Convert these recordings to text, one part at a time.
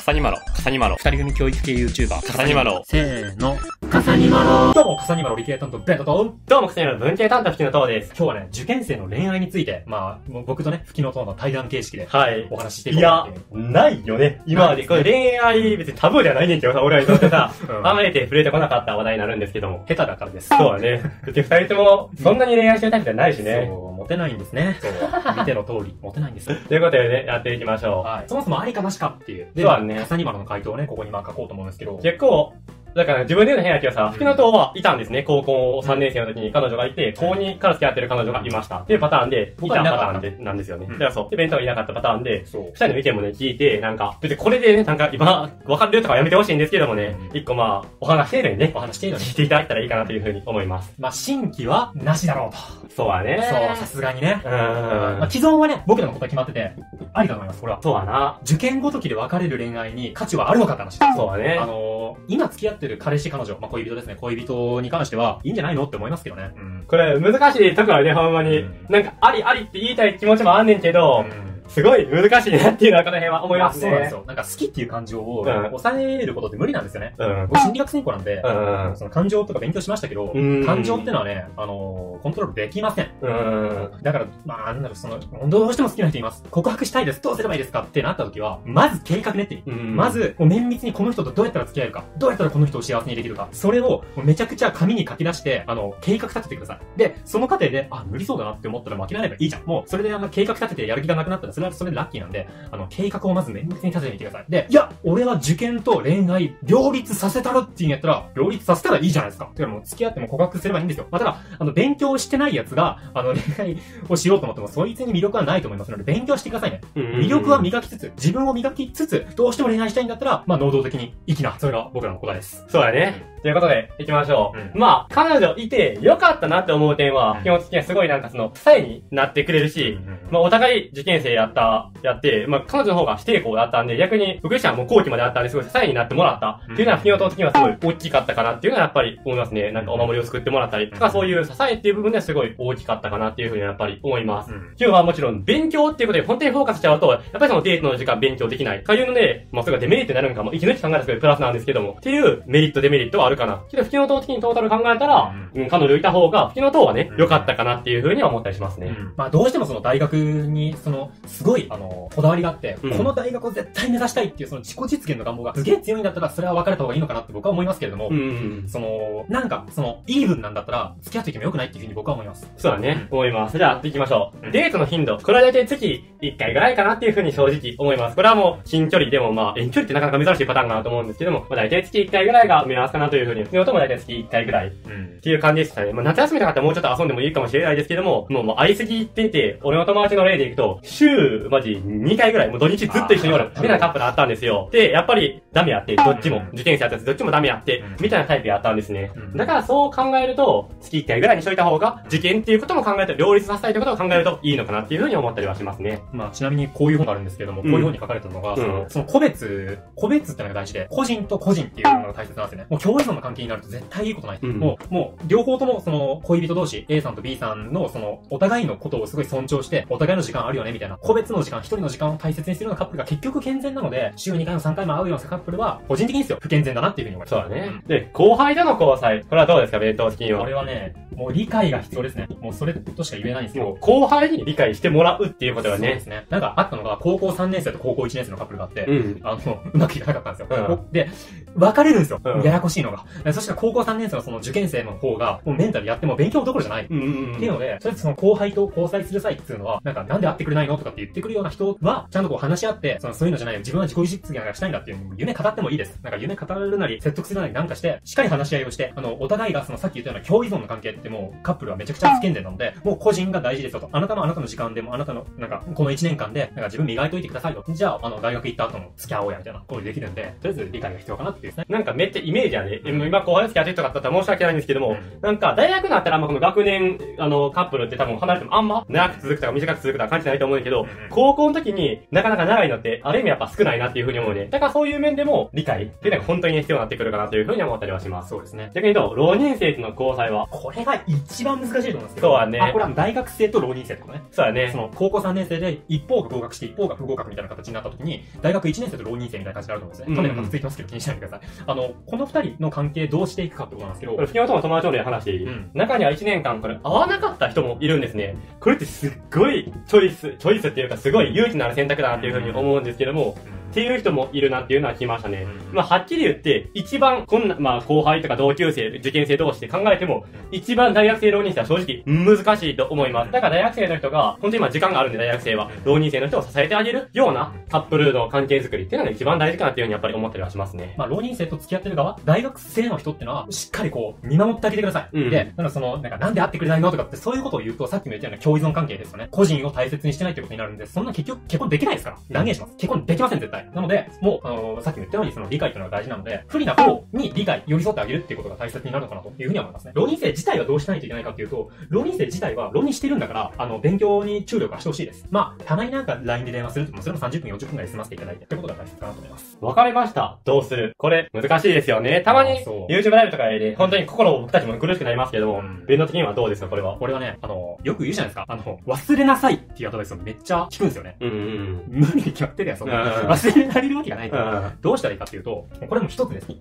笠にまろ、笠にまろ、二人組教育系 YouTuber、笠にまろ。 せーの、笠にまろ。どうも、笠にまろ理系担当ベントと、 どうも、笠にまろ文系担当吹きのとうです。 今日はね、受験生の恋愛について、もう僕とね、吹きのとうの対談形式で、 はい。 お話ししていこうかなっていう。 ないよね。今まで、これ恋愛別にタブーではないねんけどさ、俺らにとってさ、あまり触れてこなかった話題になるんですけども。 下手だからです。 そうだね。別に二人とも、そんなに恋愛してるタイプじゃないしね。 そう、モテないんですね。そう、見ての通り、モテないんです。 ということでね、やっていきましょう。 はい。そもそもありかなしかっていう。 ではね、 笠にまろの回答をね、ここに書こうと思うんですけど。 結構、だから自分で言うの変やけどさ、吹きのとうはいたんですね。高校3年生の時に彼女がいて、高2から付き合ってる彼女がいました。っていうパターンで、いたパターンで、なんですよね。だからそう。で、弁当がいなかったパターンで、二人の意見もね、聞いて、なんか、別にこれでね、なんか今、分かるとかやめてほしいんですけどもね、一個まあ、お話程度にね、お話程度に聞いていただけたらいいかなというふうに思います。 まあ、新規は、なしだろうと。 そうだね。 そう、さすがにね。 まあ、既存はね、僕らのことは決まってて、ありだと思います、これは。 そうだな。 受験ごときで別れる恋愛に価値はあるのかって話。 そうだね。 今付き合ってる彼氏彼女、まあ恋人ですね。恋人に関しては、いいんじゃないのって思いますけどね。 これ、難しいところね、ほんまに。なんか、ありありって言いたい気持ちもあんねんけど、すごい難しいなっていうのはこの辺は思いますね。 そうなんですよ。なんか好きっていう感情を抑えることって無理なんですよね。僕心理学専攻なんで、その感情とか勉強しましたけど、感情ってのはね、コントロールできません。だから、まあ、どうしても好きな人います。告白したいです。どうすればいいですかってなった時は、まず計画練ってまず、綿密にこの人とどうやったら付き合えるか、どうやったらこの人を幸せにできるか、それをめちゃくちゃ紙に書き出して、計画立ててください。で、その過程で、無理そうだなって思ったら負けらればいいじゃん。もう、それで計画立ててやる気がなくなったら、それはそれでラッキーなんで、計画をまず綿密に立ててみてください。で、いや、俺は受験と恋愛、両立させたるっていうんやったら、両立させたらいいじゃないですか。てかもう付き合っても告白すればいいんですよ。まあ、ただ、勉強してないやつが、恋愛をしようと思っても、そいつに魅力はないと思いますので、勉強してくださいね。魅力は磨きつつ、自分を磨きつつ、どうしても恋愛したいんだったら、まあ、能動的に生きな。それが僕らの答えです。 そうだね。ということで、行きましょう。まあ、彼女いて、良かったなって思う点は、基本的にはすごいなんか支えになってくれるし、まあ、お互い受験生やって、まあ、彼女の方が指定校だったんで、逆に、僕自身はもう後期まであったんで、すごい支えになってもらったっていうのは、費用的にはすごい大きかったかなっていうのはやっぱり思いますね。なんかお守りを作ってもらったりとか、そういう支えっていう部分ではすごい大きかったかなっていうふうにやっぱり思います。今日はもちろん勉強っていうことで本当にフォーカスしちゃうと、やっぱりそのデートの時間勉強できない。かいうので、まあ、それがデメリットになるのかも、息抜き考えたらすごいプラスなんですけども、っていうメリット、デメリットはあるかな。けど、吹きの塔的にトータル考えたら、彼女いた方が、吹きの塔はね、良かったかなっていうふうには思ったりしますね。 まあ、どうしてもその大学に、すごい、こだわりがあって、この大学を絶対目指したいっていうその自己実現の願望がすげえ強いんだったら、それは別れた方がいいのかなって僕は思いますけれども、なんか、イーブンなんだったら、付き合っていても良くないっていうふうに僕は思います。 そうだね。思います。じゃあ、行きましょう。デートの頻度。これは大体月1回ぐらいかなっていうふうに正直思います。これはもう、近距離でもまあ、遠距離ってなかなか珍しいパターンかなと思うんですけども、まあ大体月1回ぐらいが目安かなというふうに、のとも大体月1回ぐらい。っていう感じでしたね。まあ夏休みとかってもうちょっと遊んでもいいかもしれないですけども、もう会いすぎてて、俺の友達の例でいくと、週、マジ2回ぐらい、もう土日ずっと一緒におる、みたいなカップルあったんですよ。で、やっぱりダメやって、どっちも、受験生やったやつどっちもダメやって、みたいなタイプやったんですね。だからそう考えると、月1回ぐらいにしといた方が、受験っていうことも考えると、両立させたいということを考えるといいのかなっていうふうに思ったりはしますね。 まあちなみにこういう本があるんですけども、こういう本に書かれてるのが、その個別ってのが大事で、個人と個人っていうのが大切なんですよね。もう共依存の関係になると絶対いいことない。もう、両方とも恋人同士、A さんと B さんのお互いのことをすごい尊重して、お互いの時間あるよねみたいな、個別の時間、一人の時間を大切にするようなカップルが結局健全なので、週2回も3回も会うようなカップルは、個人的にですよ、不健全だなっていうふうに思います。 そうだね。で、後輩との交際。これはどうですか、弁当的には。 これはね、もう理解が必要ですね。もうそれとしか言えないんですけど。 後輩に理解してもらうっていうことはね。 そうですね。なんかあったのが、高校3年生と高校1年生のカップルがあって、うまくいかなかったんですよ。で、別れるんですよ。ややこしいのが。そしたら高校3年生のその受験生の方が、もうメンタルやっても勉強どころじゃない。っていうので、それでその後輩と交際する際っていうのは、なんで会ってくれないのとかって言ってくるような人は、ちゃんと話し合って、そういうのじゃないよ。自分は自己実現がしたいんだっていう夢語ってもいいです。なんか夢語るなり、説得するなりなんかして、しっかり話し合いをして、お互いがさっき言ったような共依存の関係ってもう、カップルはめちゃくちゃ不健全なので、もう個人が大事ですよと。あなたもあなたの時間でも、あなたの、この1年間で、自分磨いといてくださいよ。じゃあ、大学行った後も付き合おうや、みたいなことできるんで、とりあえず理解が必要かなってっていうですね。 なんかめっちゃイメージやね。今後輩付き合ってる人があったら申し訳ないんですけども、なんか大学になったらあんまこの学年、カップルって多分離れてもあんま長く続くとか短く続くとか感じないと思うんだけど、高校の時になかなか長いのってある意味やっぱ少ないなっていう風に思うね。だからそういう面でも理解っていうのが本当に必要になってくるかなという風に思ったりはします。 そうですね。 逆に言うと、浪人生との交際はこれが一番難しいと思うんですけど。 そうだね。 これは大学生と浪人生とかね。 そうだね。 その高校3年生で一方が合格して一方が不合格みたいな形になった時に、大学1年生と浪人生みたいな感じになると思うんですね。去年の数ついてますけど気にしないでください。この二人の関係どうしていくかってことなんですけど、 これ、吹きの友達の話、中には1年間これ合わなかった人もいるんですね。これってすっごいチョイスっていうかすごい勇気のある選択だなっていうふうに思うんですけども、っていう人もいるなっていうのは聞きましたね。まあ、はっきり言って、一番、まあ、後輩とか同級生、受験生同士で考えても、一番大学生浪人生は正直難しいと思います。だから大学生の人が、本当に今時間があるんで大学生は、浪人生の人を支えてあげるようなカップルの関係づくりっていうのが一番大事かなっていうふうにやっぱり思ったりはしますね。 まあ、浪人生と付き合ってる側、大学生の人ってのは、しっかりこう、見守ってあげてください。で、なんで会ってくれないのとかってそういうことを言うと、さっきも言ったような共依存関係ですよね。個人を大切にしてないってことになるんで、そんな結局結婚できないですから。断言します。結婚できません、絶対。なので、もう、さっきも言ったようにその理解っていうのが大事なので、不利な方に理解、寄り添ってあげるっていうことが大切になるのかなというふうには思いますね。浪人生自体はどうしないといけないかっていうと、浪人生自体は浪人してるんだから、勉強に注力はしてほしいです。まあ、たまになんか LINE で電話すると、それも30分、40分ぐらい済ませていただいてってことが大切かなと思います。 わかりました。どうする？これ、難しいですよね。たまに、YouTube ライブとかで、本当に心を僕たちも苦しくなりますけども、弁護的にはどうですか、これは。 これはね、よく言うじゃないですか。忘れなさいっていうアドバイスをめっちゃ聞くんですよね。無理に決まってるやん、そんな。忘れられるわけがないから。どうしたらいいかっていうと、これも一つです。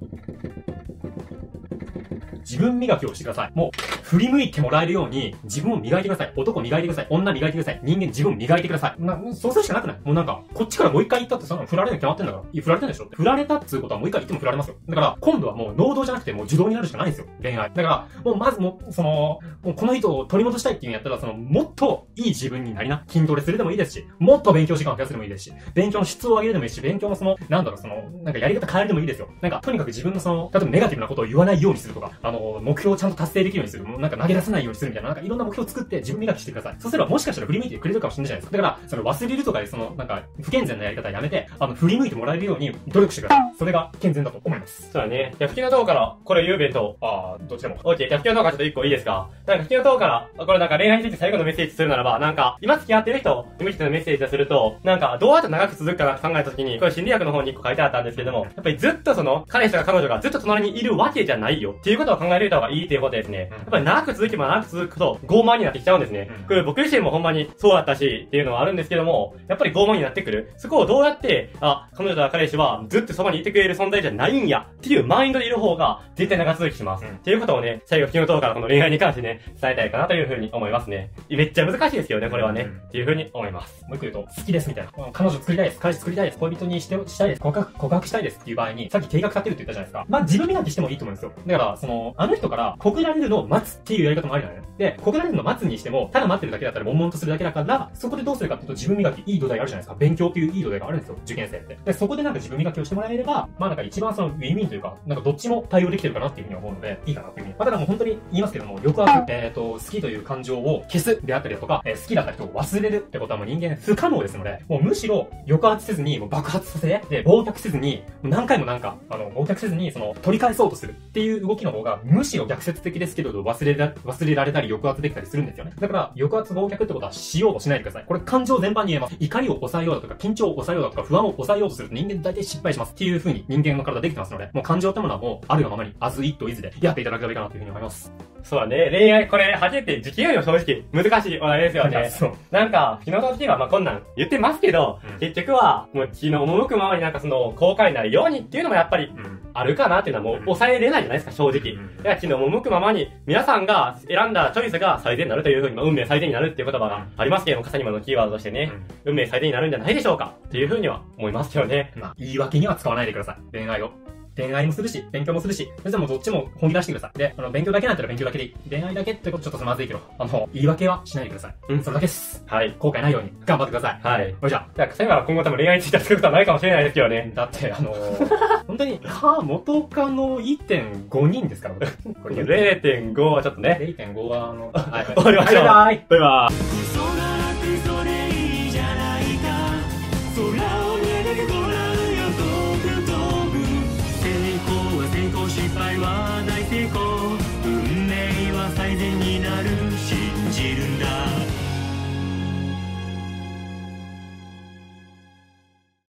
自分磨きをしてください。もう、振り向いてもらえるように、自分を磨いてください。男磨いてください。女磨いてください。人間自分を磨いてください。そうするしかなくない？もうなんか、こっちからもう一回言ったってその振られるに決まってんだから。いや、振られてんでしょって。振られたっつうことはもう一回言っても振られますよ。だから、今度はもう能動じゃなくてもう受動になるしかないんですよ。恋愛。だから、もうまずもうこの人を取り戻したいっていうんやったら、もっといい自分になりな。筋トレするでもいいですし、もっと勉強時間を増やすでもいいですし、勉強の質を上げるでもいいし、勉強のなんかやり方変えるでもいいですよ。なんか、とにかく自分の例えばネガティブなことを言わないようにするとか、目標をちゃんと達成できるようにする。なんか投げ出さないようにするみたいな、なんかいろんな目標を作って自分磨きしてください。そうすればもしかしたら振り向いてくれるかもしれないじゃないですか。だから、忘れるとかでなんか、不健全なやり方やめて、振り向いてもらえるように努力してください。それが健全だと思います。 そうだね。じゃあ、吹きの塔から、これ言う弁当。 どっちでも。 オッケー。じゃあ、吹きの塔からちょっと一個いいですか？なんか吹きの塔から、これなんか恋愛について最後のメッセージするならば、なんか、今付き合ってる人、向きのメッセージをすると、なんか、どうやって長く続くかなって考えたときに、これ心理学の方に一個書いてあったんですけども、やっぱりずっと彼氏とか彼女がずっと隣にいるわけじゃないよっていうことを考えるた方がいいっていうことですね。やっぱり長く続けば長く続くと傲慢になってきちゃうんですね。これ僕自身もほんまにそうだったしっていうのはあるんですけども、やっぱり傲慢になってくる。そこをどうやって、彼女とか彼氏はずっとそばにいてくれる存在じゃないんやっていうマインドでいる方が絶対長続きします。っていうことをね、最後昨日からこの恋愛に関してね、伝えたいかなというふうに思いますね。めっちゃ難しいですよね、これはね。っていうふうに思います。 もう一個言うと、好きですみたいな。彼女作りたいです。彼氏作りたいです。恋人にしたいです。告白したいですっていう場合に、さっき定額立てるって言ったじゃないですか。まあ自分磨きしてもいいと思うんですよ。だから、あの人から告られるのを待つっていうやり方もありなのよ。で、告られるのを待つにしても、ただ待ってるだけだったら悶々とするだけだから、そこでどうするかっていうと自分磨きいい土台あるじゃないですか。勉強っていういい土台があるんですよ。受験生って。で、そこでなんか自分磨きをしてもらえれば、まあなんか一番ウィンウィンというか、なんかどっちも対応できてるかなっていうふうに思うので、いいかなっていうふうに。まあただもう本当に言いますけども、抑圧、好きという感情を消すであったりだとか、好きだった人を忘れるってことはもう人間不可能ですので、もうむしろ抑圧せずに、もう爆発させて、で、忘却せずに、何回もなんか、忘却せずに、取り返そうとするっていう動きの方が、むしろ逆説的ですけど、忘れられたり抑圧できたりするんですよね。だから、抑圧忘却ってことはしようとしないでください。これ感情全般に言えます。怒りを抑えようだとか、緊張を抑えようだとか、不安を抑えようとすると人間大体失敗します。っていう風に人間の体できてますので、もう感情ってものはもう、あるがままに、as it is でやっていただければいいかなという風に思います。 そうだね。恋愛、これ、はじめて受験よりも正直、難しい話題ですよね。 そう。 なんか、昨日の時はまあこんなん言ってますけど、結局は、もう気の赴くままになんか後悔になるようにっていうのもやっぱり、あるかなっていうのはもう抑えれないじゃないですか、正直。だから気の赴くままに、皆さんが選んだチョイスが最善になるというふうに、運命最善になるっていう言葉がありますけども、笠にのキーワードとしてね、運命最善になるんじゃないでしょうかっていうふうには思いますよね。 まあ、言い訳には使わないでください。恋愛を。恋愛もするし、勉強もするし、それでもどっちも本気出してください。で、勉強だけなんたら勉強だけでいい。恋愛だけってことちょっとまずいけど、言い訳はしないでください。それだけです。 はい。 後悔ないように頑張ってください。 はい。 じゃあ。 だから、今後多分恋愛について作ることはないかもしれないですけどね。 だって本当に、元カノ 1.5 人ですから、 これ 0.5 はちょっとね。 0.5 ははい。終わりましょう。バイバイ。バイバイ。 は